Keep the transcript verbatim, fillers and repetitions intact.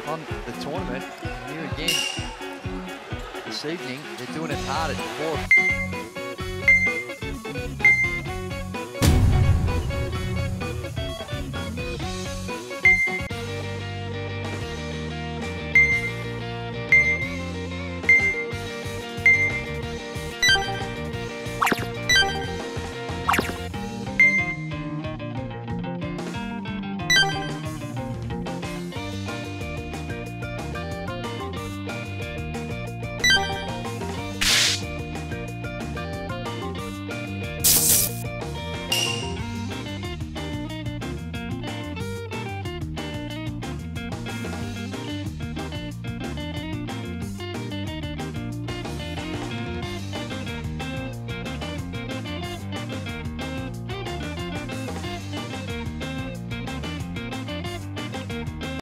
on the tournament. Here again this evening, they're doing it hard at four.